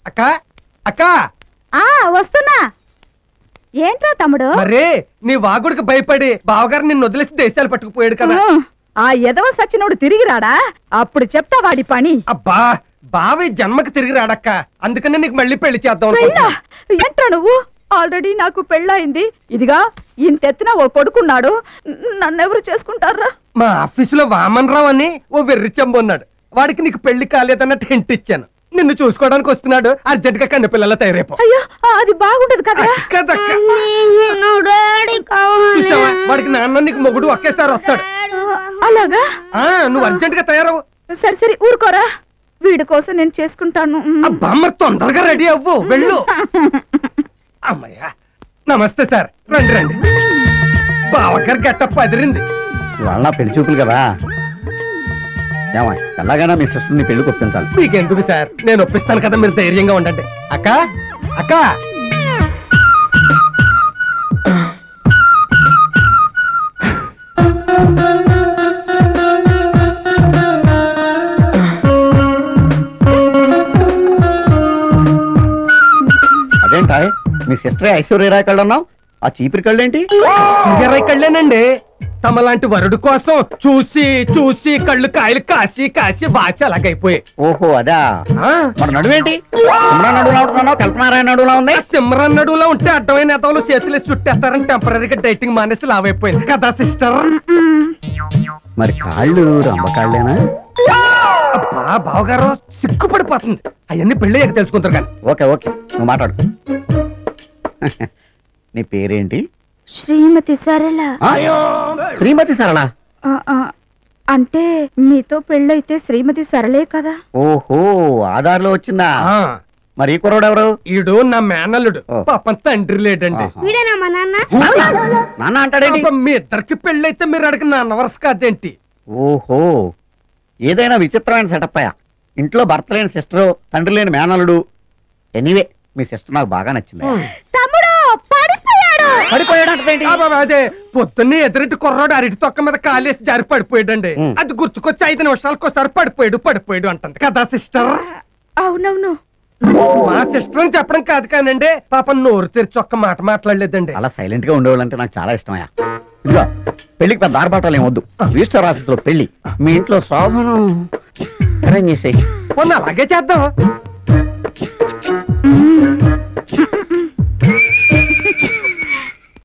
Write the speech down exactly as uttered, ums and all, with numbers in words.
అక్క అక్క ఆ వస్తున్నా. ఏంట్రా తమ్ముడు? మరే నీ వాగుడికి భయపడి బావగారు నిన్ను వదిలేసి దేశాలు పట్టుకుపోయాడు కదా. ఆ ఎదవ సచ్చినోడు తిరిగి రాడా? అప్పుడు చెప్తా వాడి పని. అబ్బా బావ ఈ జన్మకి తిరిగి రాడక్క, అందుకనే నీకు మళ్ళీ పెళ్లి చేద్దాం. ఏంట్రా నువ్వు? ఆల్రెడీ నాకు పెళ్ళయింది. ఇదిగా ఇంతెత్తిన ఓ కొడుకున్నాడు. నన్నెవరు చేసుకుంటారా? మా ఆఫీసులో వామన్ రావు అని ఓ వెర్రి చెంబు ఉన్నాడు. వాడికి నీకు పెళ్లి కాలేదన్నట్టు హింట్ ఇచ్చాను. నిన్ను చూసుకోవడానికి వస్తున్నాడు. అర్జెంట్ గా కన్న పిల్లల తయారైపో. అయ్యో అది బాగుండదు కదా. వాడికి నాన్న నీకు మొగుడు ఒకేసారి వస్తాడు. అలాగా? ఆ నువ్వు అర్జెంట్ గా తయారవు. సరే సరే ఊరుకోరా, వీడి కోసం నేను చేసుకుంటాను. అబ్బా మరి తొందరగా రెడీ అవ్వు, వెళ్ళు. అమ్మయ్యా నమస్తే సార్, రండి రండి. బావగారు గెట్టప్ అదిరింది. ఇవాళ పెళ్లి చూపులు కదా, ఏమా ఎలాగైనా మీ సిస్టర్ని పెళ్లికి ఒప్పించాలి. మీకెందుకు సార్, నేను ఒప్పిస్తాను కదా, మీరు ధైర్యంగా ఉండండి. అక్క అక్క అదేంటా మీ సిస్టర్ ఐశ్వర్యరాయ్ కళ్ళు అన్నావు, ఆ చీపిరి కళ్ళు ఏంటి? ఐశ్వర్యరాయ్ కళ్ళేనండి. తమలాంటి వరుడు కోసం చూసి చూసి కళ్ళు కాయలు కాసి కాసి బాచి అలాగైపోయాయి. ఓహో అదా. మరి నడువేంటి సిమ్రాన్ నడువులా ఉంటున్నావు, కల్పనారాయణ నడువులా ఉంది? సిమ్రాన్ నడువులా ఉంటే అడ్డమైన నేతలు చేతులు చుట్టేస్తారని టెంపరీగా డైటింగ్ మానేసి లావైపోయింది కదా సిస్టర్. మరి కాళ్ళు రంబ కాళ్ళేనా? అబ్బా బావగారు సిగ్గుపడిపోతుంది. అవన్నీ పెళ్ళయ్యాక తెలుసుకుంటారు కానీ. ఓకే ఓకే నువ్వు మాట్లాడు. నీ పేరేంటి? శ్రీమతి సరళ. శ్రీమతి సరళ అంటే మీతో పెళ్ళైతే శ్రీమతి సరళే కదా. ఓహో ఆధార్లో వచ్చిందా? మరి ఈ కుర్రోడు ఎవరు? ఈడు నా మేనల్లుడు, పాపం తండ్రి లేడండి. నాన్న అంటాడేంటి? మీ ఇద్దరికి పెళ్ళైతే మీరు అడిగిన నాన్న వరుస కాదేంటి? ఓహో ఏదైనా విచిత్రమైన సెటప్ అయ్యా. ఇంట్లో భర్త లేని సిస్టరు, తండ్రి లేని మేనల్లుడు. ఎనీవే మీ సిస్టర్ నాకు బాగా నచ్చింది. తమ్ముడు పడిపోయాడు. పడిపోయాడు అదే పొద్దున్నే ఎదురింటి కుర్రాడు అరటి తొక్క మీద కాలేసి జారి పడిపోయాడండి. అది గుర్తుకొచ్చి ఐదు నిమిషాలకు ఒకసారి పడిపోయాడు పడిపోయాడు అంటుంది కదా సిస్టర్. అవునవును మా సిస్టర్ అని చెప్పడం కాదు కానండి, పాపం నోరు తెరిచి ఒక్క మాట మాట్లాడలేదండి. అలా సైలెంట్ గా ఉండేవాళ్ళంటే నాకు చాలా ఇష్టమయ్యా. ఇదిగో పెళ్లికి పెద్ద ఆర్భాటాలు ఏం వద్దు. రిజిస్టర్ ఆఫీస్ లో పెళ్లి, మీ ఇంట్లో శోభను అరేంజ్ చేసేయి. అలాగే చేద్దాం.